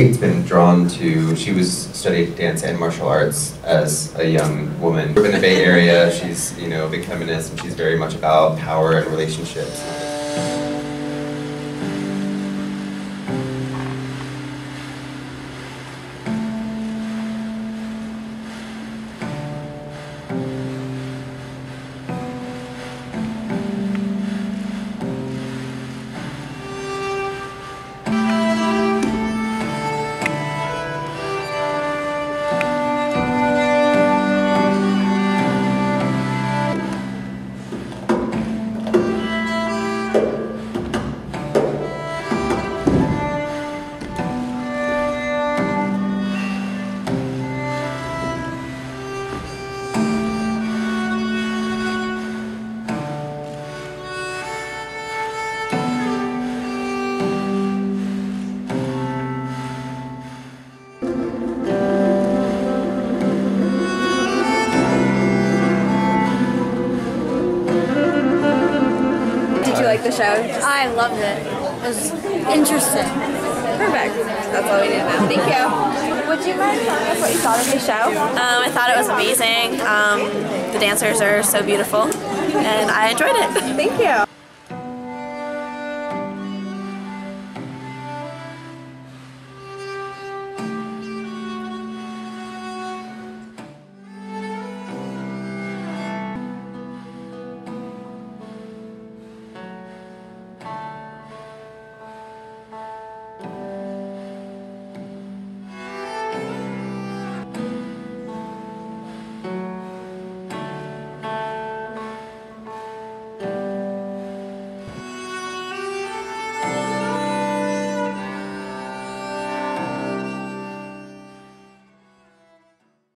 always been drawn to, she studied dance and martial arts as a young woman. In the Bay Area, she's, you know, a big feminist, and she's very much about power and relationships. Did you like the show? I loved it. It was interesting. Perfect. That's all we need to know. Thank you. Would you mind telling us what you thought of the show? I thought it was amazing. The dancers are so beautiful, and I enjoyed it. Thank you.